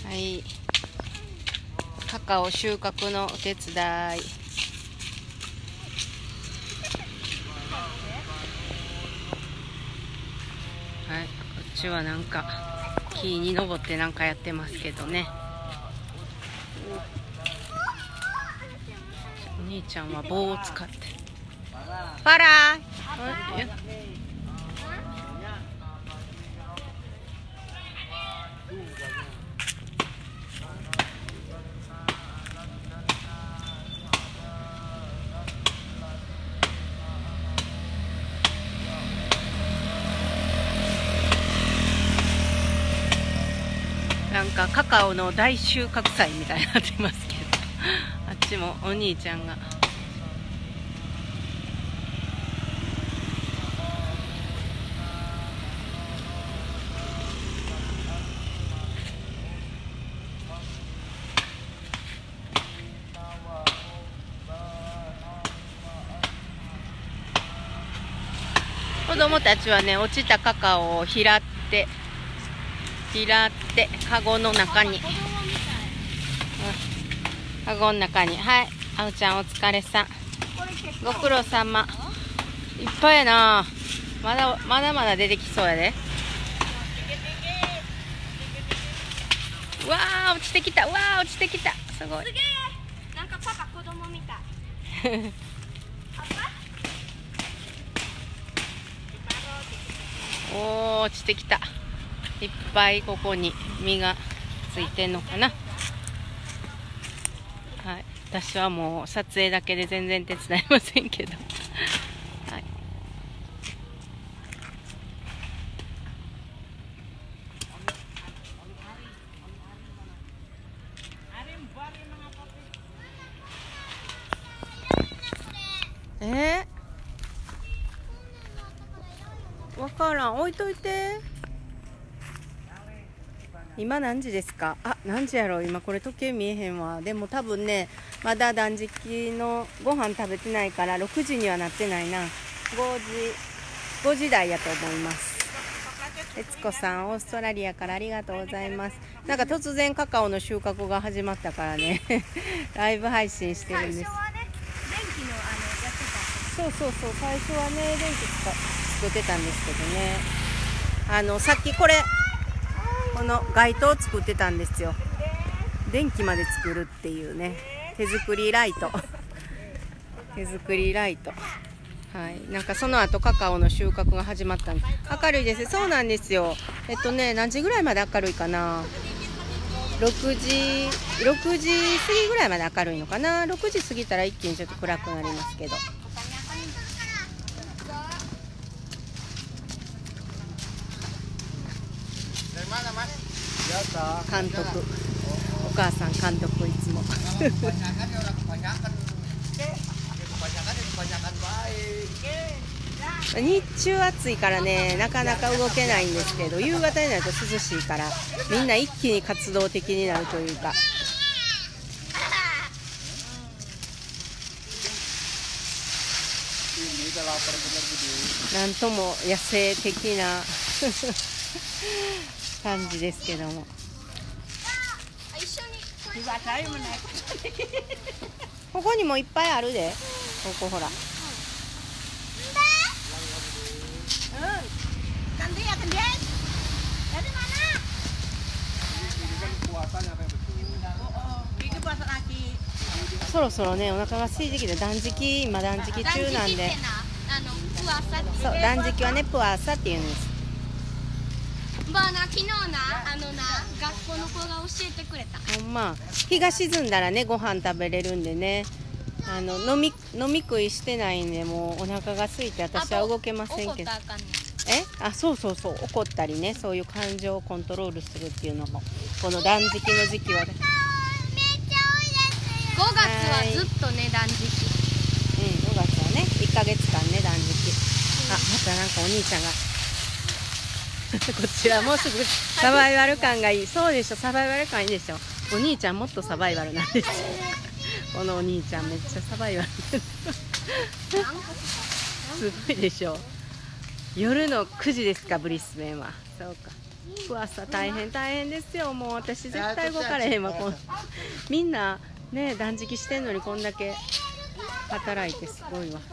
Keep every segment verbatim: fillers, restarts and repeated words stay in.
はい、カカオ収穫のお手伝い。はい、こっちはなんか木に登ってなんかやってますけどね。お兄ちゃんは棒を使って。パラー。なんかカカオの大収穫祭みたいになってますけどあっちもお兄ちゃんが。子供たちはね、落ちたカカオを拾って拾ってカゴの中に、うん、カゴの中に。はい、あおちゃんお疲れさん、ご苦労様。いっぱいやな。まだまだまだ出てきそうやで。うわー、落ちてきた。うわー、落ちてきた。すごい。 すげー、なんかパパ子供みたいおー、落ちてきた。いっぱいここに実がついてんのかな。はい、私はもう撮影だけで全然手伝いませんけどはい、えー、わからん。置いといて。今何時ですか？あ、何時やろう。今これ時計見えへんわ。でも多分ね、まだ断食のご飯食べてないからろくじにはなってないな。ごじ、ごじ台やと思います。悦子さん、オーストラリアからありがとうございます。なんか突然カカオの収穫が始まったからねライブ配信してるんです。そうそうそう、最初はね、電気作ってたんですけどね。あの、さっきこれ、この街灯を作ってたんですよ。電気まで作るっていうね、手作りライト手作りライト。はい、なんかその後カカオの収穫が始まったんです。明るいです。そうなんですよ。えっとね、何時ぐらいまで明るいかな。ろくじろくじ過ぎぐらいまで明るいのかな。ろくじ過ぎたら一気にちょっと暗くなりますけど。監督、お母さん監督いつも日中暑いからね、なかなか動けないんですけど、夕方になると涼しいからみんな一気に活動的になるというか、なんとも野生的な感じですけども。ここにもいっぱいあるで。ここほら。そろそろね、お腹が空いてきて、断食、今断食中なんで。そう、断食はね、プアーサって言うんです。 ばあな、昨日な、あのな、学校の子が教えてくれた。 ほんま、日が沈んだらね、ご飯食べれるんでね。あの飲み飲み食いしてないんで、もうお腹が空いて私は動けませんけど。 怒ったらあかんねん。 え、あ、そうそうそう、怒ったりね、そういう感情をコントロールするっていうのもこの断食の時期はね。 ごがつはずっとね、断食。 うん、ごがつはね、いっかげつかんね、断食。あ、またなんかお兄ちゃんがこちらもうすぐサバイバル感がいい。そうでしょ、サバイバル感いいでしょ。お兄ちゃんもっとサバイバルなんですよこのお兄ちゃんめっちゃサバイバルすごいでしょ。夜のくじですか、ブリスベンは。そうか。 ふわさ大変大変ですよ。もう私絶対動かれへんわ。こんみんなね断食してんのにこんだけ働いてすごいわ。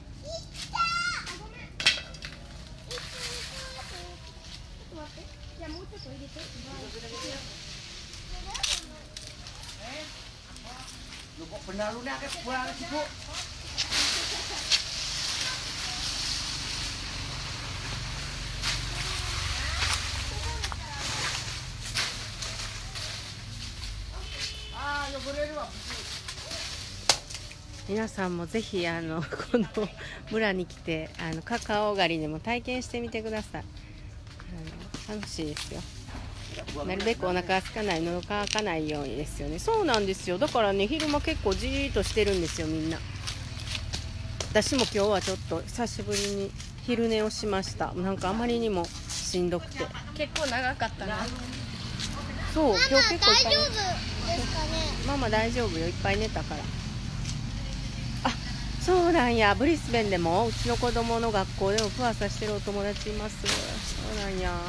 皆さんもぜひあのこの村に来てあのカカオ狩りでも体験してみてください。あの楽しいですよ。なるべくお腹が空かない、喉乾かないようにですよね。そうなんですよ。だからね昼間結構じーっとしてるんですよみんな。私も今日はちょっと久しぶりに昼寝をしました。なんかあまりにもしんどくて。 結構長かったな。 そう今日結構いっぱい大丈夫ですかね。 ママ大丈夫よ、いっぱい寝たから。あ、そうなんや。ブリスベンでもうちの子供の学校でもふわさしてるお友達います。そうなんや。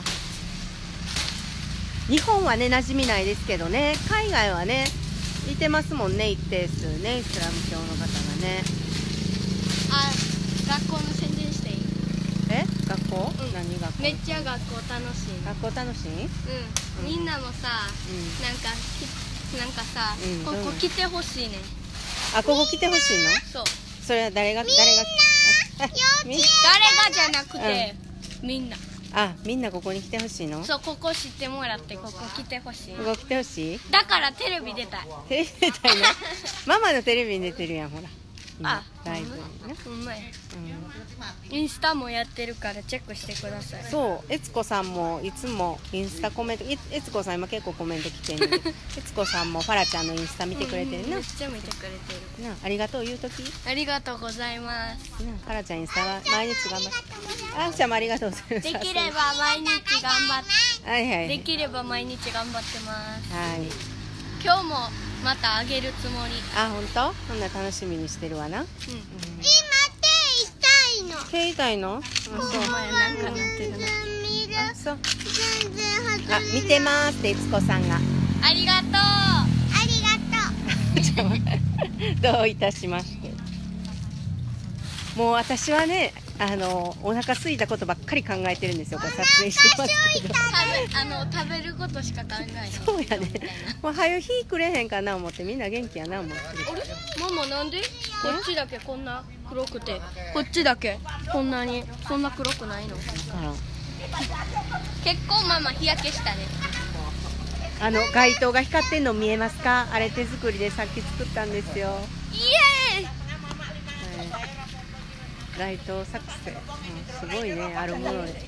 日本はね馴染みないですけどね、海外はねいてますもんね、一定数ね、イスラム教の方がね。 あ、学校の宣伝していい？ え、学校、 うん、 何学校？ めっちゃ学校楽しい。 学校楽しい？ うん、みんなもさ、 うん、 なんかなんかさ、 うん、 ここ来てほしいね。 あ、ここ来てほしいの？ そう。 それは誰が誰が？みんな誰がじゃなくて、うん、みんな。 あ、みんなここに来てほしいの？ そう、ここ知ってもらってここ来てほしい。 ここ来てほしい？ だからテレビ出たい。 テレビ出たいの？ママのテレビに出てるやん、ほら。 あ、 ライブにね。 ほんまや。 うん、 インスタもやってるからチェックしてください。 そう、悦子さんもいつもインスタコメント、悦子さん今結構コメント来てるんで、悦子さんもファラちゃんのインスタ見てくれてるな。 うん、めっちゃ見てくれてる。 な、ありがとう言うとき。 ありがとうございます。 な、ファラちゃんインスタは毎日頑張って。あんちゃんもありがとうございます。 できれば毎日頑張ってはいはい。 できれば毎日頑張ってます。 はい。 今日もまたあげるつもり。 あ、本当？そんな楽しみにしてるわな。うん。 今手痛いの。 手痛いの？あ、そう。 お前なんかなってるな。 あ、そう。 全然外れない。 あ、見てますって悦子さんが。 ありがとう。 ありがとう。 どういたしまして。もう私はね、あのお腹空いたことばっかり考えてるんですよ。これ撮影してますけど。 食べあの食べることしか考えない。 そうやね。もう早よ日くれへんかな思ってみんな元気やな思ってる。 あれ？ママなんで？こっちだけこんな黒くて、こっちだけこんなにそんな黒くないの？ だから結構ママ日焼けしたね。 あの街灯が光ってんの見えますか？あれ手作りでさっき作ったんですよ。 イエーイ。 はい、街灯作成、うん、すごいね、あるもので。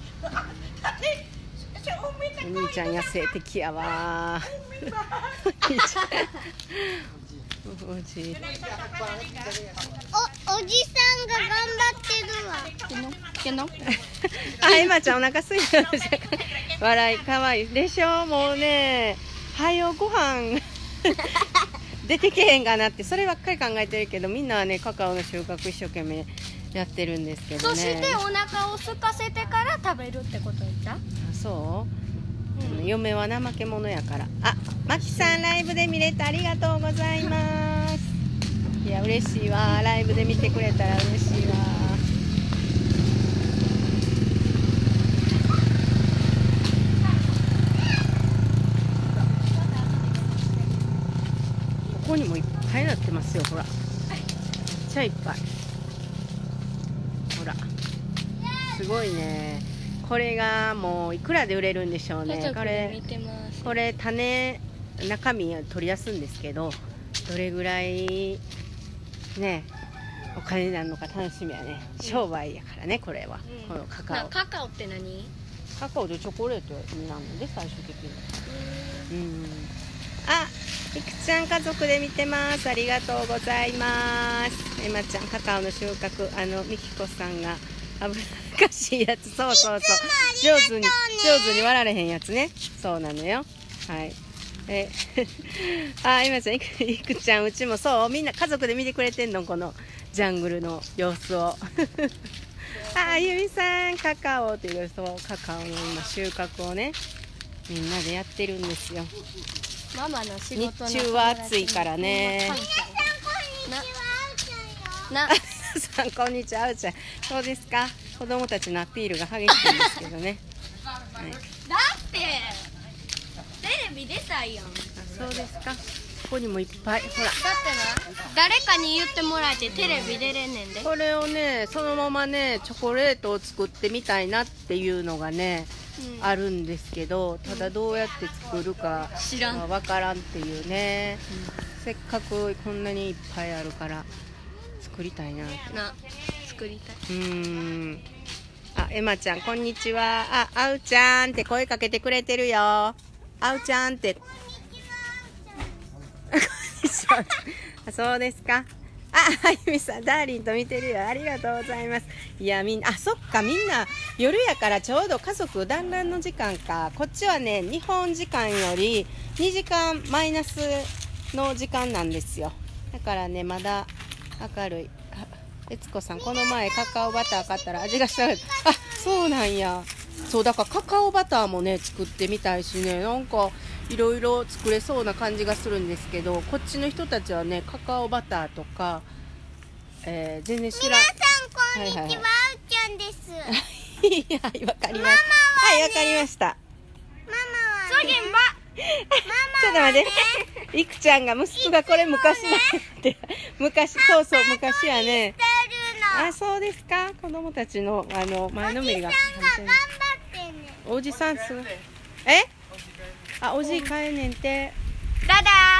お兄ちゃん野生的やわ。お兄ちゃんおじお、おじさんが頑張ってるわ。 けのあ、エマちゃんお腹すいたのじゃ笑いかわいいでしょ。もうね、はよご飯出てけへんかなってそればっかり考えてるけど、みんなはねカカオの収穫一生懸命やってるんですけどね。 そしてお腹を空かせてから食べるってこと言った？ あ、そう、うん、嫁は怠け者やから。あ、マキさんライブで見れてありがとうございます。いや嬉しいわ、ライブで見てくれたら嬉しいわ。ここにもいっぱいなってますよ、ほら。めっちゃいっぱい。ほら。すごいね。これがもういくらで売れるんでしょうね。これ、これ種、中身取り出すんですけど、どれぐらいね、お金になるのか楽しみやね。商売やからね、これは。 うん、 このカカオ。 カカオって何？ カカオでチョコレートになるので、最終的に。うん。あ、いくちゃん家族で見てます。ありがとうございます。エマちゃんカカオの収穫、あのみきこさんが危なっかしいやつ、そうそうそう、上手に上手に割られへんやつね。そうなのよ。はい。えあ、エマちゃん、いく、いくちゃん、うちもそう、みんな家族で見てくれてんの、このジャングルの様子を。 あ、あゆみさん、カカオというそうカカオの今収穫をね、みんなでやってるんですよ。 ママの仕日事の中は暑いからね。 なさんこんにちは、あうちゃん。そうですか。子供たちのアピールが激しいんですけどね。はい、 だってテレビ出たいやん。 あ、そうですか。ここにもいっぱい、ほら。 だってな、誰かに言ってもらえてテレビ出れんねんで。 これをね、そのままね、チョコレートを作ってみたいなっていうのがね、 うん、 あるんですけど、ただどうやって作るか知らんわからんっていうね、うん、せっかくこんなにいっぱいあるから作りたいなって。 な、作りたい。 うーん。あ、エマちゃんこんにちは。あ、あうちゃんって声かけてくれてるよ。あうちゃんって。こんにちは。あ、そうですか。あ、あゆみさん、ダーリンと見てるよ。ありがとうございます。いや、みんな、あ、そっか、みんな、夜やからちょうど家族団らんの時間か。こっちはね、日本時間よりにじかんマイナスの時間なんですよ。だからね、まだ明るい。えつこさん、この前カカオバター買ったら味がした。あ、そうなんや。そう、だからカカオバターもね、作ってみたいしね、なんか、いろいろ作れそうな感じがするんですけど、こっちの人たちはね、カカオバターとか、えー、全然知らん。 皆さんこんにちは、 はいはいはい、 あうちゃんです。 はい、わかりました。はい、わかりました。 ママはそげんば。 ちょっと待って。いくちゃんが息子がこれ昔だって。昔、そうそう、昔はね。あ、そうですか。子供たちの、あの、前のめりが。 頑張ってね。 おじさんすごい。え？あ、おじい帰んねんて。 ダダ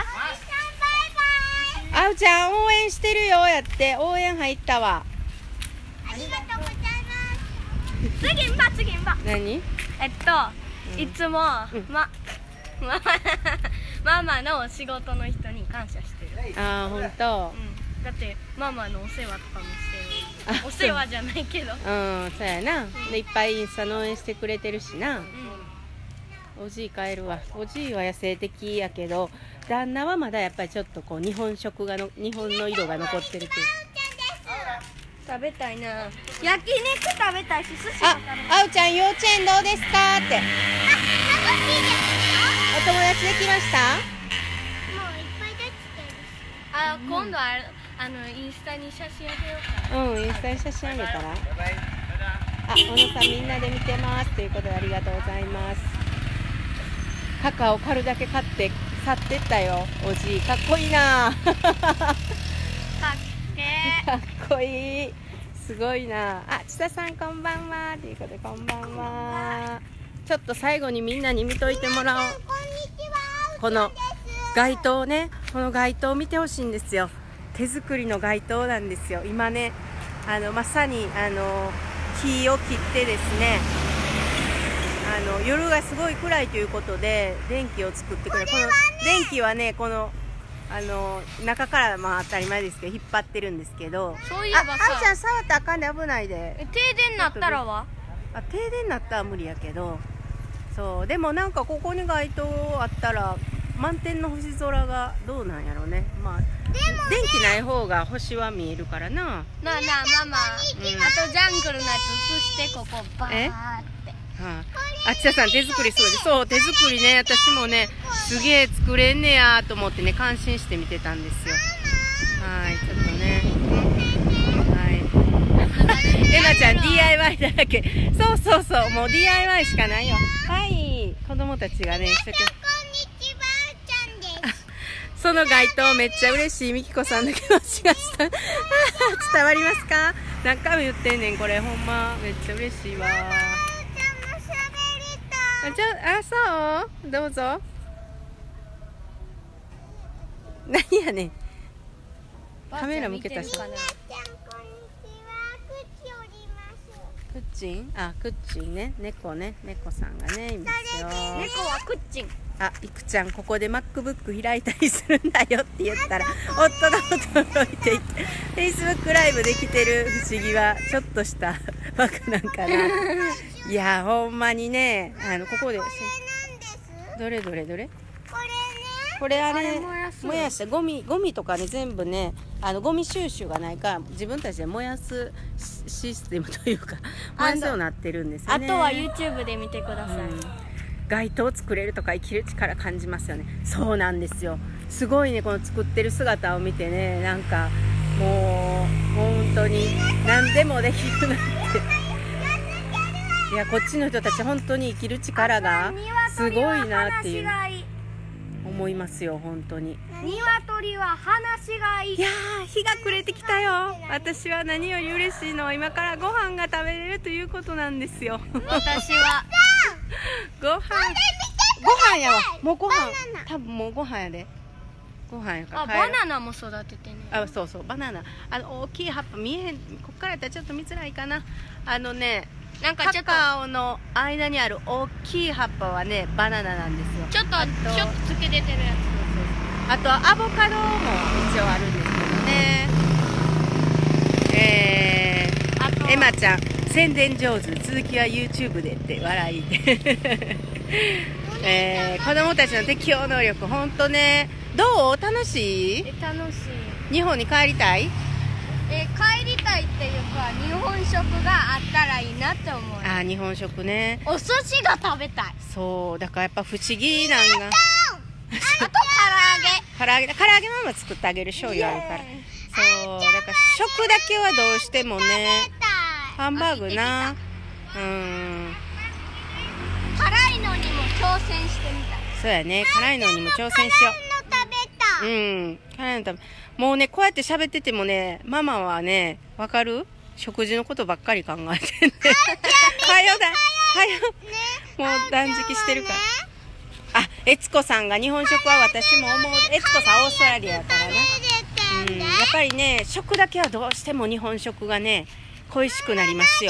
あうちゃん応援してるよやって、応援入ったわ。 ありがとうございます。 次んば次んば。 何？ えっと、いつも、ま、ママママの仕事の人に感謝してる。 あー、ほんと。 うん、だってママのお世話とかもしてる。 あお世話じゃないけど。 うん、そうやな。で、いっぱいインスタの応援してくれてるしな。 うん。 おじい帰るわ。おじいは野生的やけど、旦那はまだやっぱりちょっとこう日本食がの日本の色が残ってるという。 食べたいな。焼肉食べたいし、寿司も食べたい。 あ、あうちゃん幼稚園どうですかって。お友達できました？ もういっぱいできてる。 あ、今度はあのインスタに写真あげようか。 うん、インスタに写真あげたら。あ、小野さんみんなで見てますということでありがとうございます。カカオ狩るだけ買って去ってったよ、おじい。かっこいいな。 かっけかっこいい。すごいな。あ、千田さんこんばんはということでこんばんは。ちょっと最後にみんなに見といてもらおう。 こんにちは。 この街灯ね、この街灯を見てほしいんですよ。手作りの街灯なんですよ。今ね、あのまさにあの木を切ってですね、あの夜がすごい暗いということで電気を作ってくれる。この電気はね、このあの中からまあ当たり前ですけど引っ張ってるんですけど、 そういえばさ、 あ、あいちゃん触ったらあかんで危ないで。 え、停電になったらは？ あ、停電になったら無理やけど、そうでもなんかここに街灯あったら満天の星空がどうなんやろうね。まあ電気ない方が星は見えるからな。 なあなあママ、あとジャングルのやつ映してここバーって。 はあ、あちささん手作りすごい。そう手作りね、私もねすげえ作れんねやと思ってね感心して見てたんですよ。はい、ちょっとね、はい。エナちゃん ディーアイワイ だらけ。そうそうそう、もう ディーアイワイ しかないよ。はい、子供たちがね一生懸命。 こんにちは、あうちゃんです。 その街灯めっちゃ嬉しいみきこさんだけど違った伝わりますか？何回も言ってんねんこれ、ほんまめっちゃ嬉しいわ。あ、じゃあ、あ、そうどうぞ。何やねん、カメラ向けたし。 ばあちゃん見てるかな。 あうちゃん、こんにちは。くっちおります。 クッチン、あ、クッチンね、猫ね、猫さんがねいますよ。 猫はクッチン。 あ、いくちゃんここで MacBook 開いたりするんだよって言ったら夫が驚いていて、 Facebook ライブできてる不思議はちょっとしたバグなんかな。いやほんまにね、あのここでこれなんです。 どれどれどれ、 これね、 これあれあれ燃やす燃やしてゴミゴミとかね全部ねあのゴミ収集がないから自分たちで燃やすシシステムというか燃やすようになってるんですよね。 あとは YouTube で見てください、 うん、街灯を作れるとか生きる力感じますよね。そうなんですよ。すごいねこの作ってる姿を見てねなんかもう本当に何でもできるなっていやこっちの人たち本当に生きる力がすごいなっていう思いますよ本当に。 鶏は話がいい。 いやー日が暮れてきたよ。私は何より嬉しいのは今からご飯が食べれるということなんですよ。 私はご飯ご飯やわ。もうご飯多分もうご飯やで。ご飯やからあバナナも育ててね。 あそうそうバナナあの大きい葉っぱ見えへん。こっからやったらちょっと見づらいかな。あのねなんかちょっとカカオの間にある大きい葉っぱはねバナナなんですよ。 ちょっとあとちょっとつけ出てるやあとはアボカドも一応あるんですけどね。えつ。あとー、エマちゃん宣伝上手続きは YouTube でって笑いえー、子供たちの適応能力ほんとねどう楽しい？ え楽しい。 日本に帰りたい？ え帰りたいっていうか日本食があったらいいなって思う。 あー日本食ね。 お寿司が食べたい。 そうだからやっぱ不思議なんがあと唐揚げ唐揚げ唐揚げママ作ってあげる醤油あるから。そうだから食だけはどうしてもねハンバーグなうん辛いのにも挑戦してみたい。 そうやね辛いのにも挑戦しよう。うん辛いの食べもうねこうやって喋っててもねママはねわかる食事のことばっかり考えてんねはよだはよもう断食してるから。あ悦子さんが日本食は私も思う。悦子さんオーストラリアやからな。うんやっぱりね食だけはどうしても日本食がね恋しくなりますよ。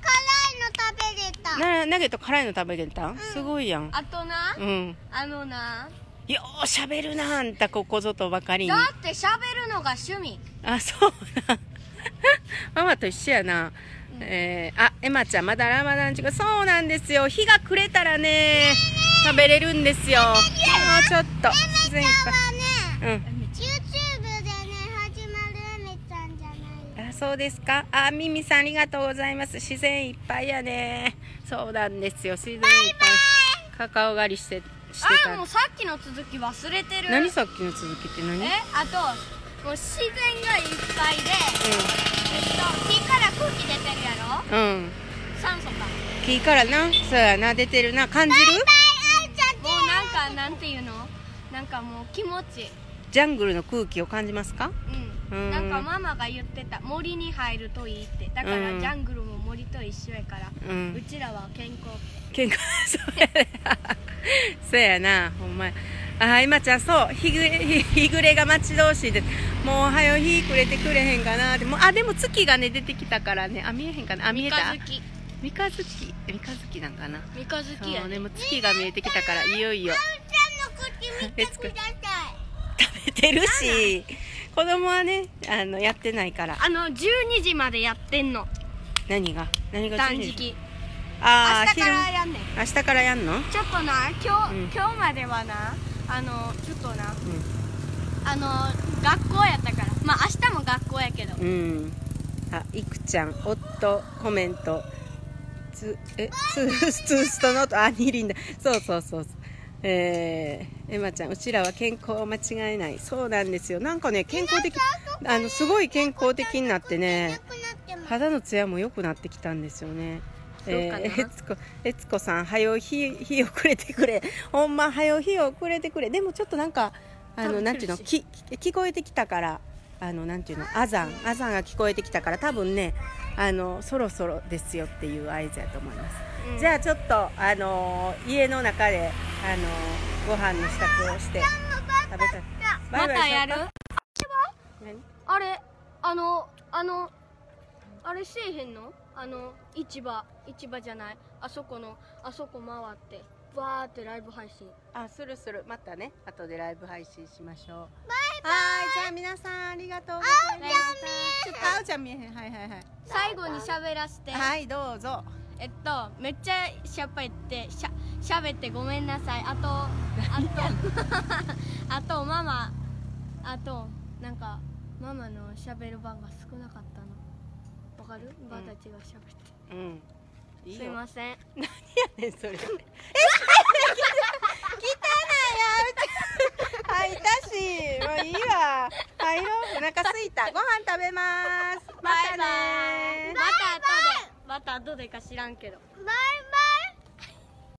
なナゲット辛いの食べれた、うん、すごいやん。 あとな、 うん、 あのなようしゃべるなあんたここぞとばかりに。 だって喋るのが趣味。 あそうなママと一緒やな、うんえー、あエマちゃんまだラマダン中そうなんですよ。日が暮れたらね食べれるんですよ。もうちょっと自然いっぱい、うん、 YouTube でね始まるエメちゃんじゃない。 あそうですか。あミミさんありがとうございます。自然いっぱいやね。そうなんですよ自然いっぱい。カカオ狩りしてしてた。 あもうさっきの続き忘れてる。 何さっきの続きって何？ えあともう自然がいっぱいで、うん、えっと木から空気出てるやろ。うん酸素か木からなそうやな出てるな感じる。 もうなんかなんていうのなんかもう気持ちジャングルの空気を感じますか？ うん、うん、なんかママが言ってた森に入るといいって。だから、うん、ジャングルも森と一緒やから、うん、うちらは健康健康そうやそうやなほんまや。あ今ちゃんそう日暮れ日暮れが待ち遠しいでもうはよ日暮れてくれへんかな。でもあでも月がね出てきたからねあ見えへんかな。あ見えた三日月三日月三日月なんかな。 三日月やね。 でも月が見えてきたからいよいよ見てください。 食べてるし子供はねあのやってないからあのじゅうにじまでやってんの。 何が何が断食。 あ明日からやんねん。 明日からやんの。 ちょっとな今日、 うん、 今日まではなあのちょっとな、うん、あの学校やったからまあ明日も学校やけど。 うんあいくちゃん夫コメントつえツーツーストノートあ二輪だそうそうそうそうえー、エマちゃんうちらは健康を間違えない。そうなんですよ。なんかね健康的あのすごい健康的になってね肌のツヤも良くなってきたんですよね。えー、えつこえつこさんはよ日日をくれてくれほんまはよ日をくれてくれ。でもちょっとなんかあのなんていうのき聞こえてきたからあのなんていうのアザンアザンが聞こえてきたから多分ねあのそろそろですよっていう合図やと思います、うん、じゃあちょっとあの家の中であのご飯の支度をして食べたい。 またやる。あれあのあのあれせえへんのあの市場市場じゃないあそこのあそこ回ってわーってライブ配信。 あするするまたね後でライブ配信しましょう。 バイバイ。 はいじゃあ皆さんありがとうございました。あおちゃん見えへんはいはいはい最後に喋らせて。 はいどうぞ。 えっとめっちゃしゃっぱいってしゃ喋ってごめんなさい。あとあとあとママあとなんかママの喋る番が少なかったのわかる？ばあたちが喋ってうんいいよ。 すいません。 何やねんそれ。え、汚いよ。吐いたし、もういいわ。入ろう。お腹すいた。ご飯食べます。またねー。 また後でまた後でか知らんけど。 バイバイ。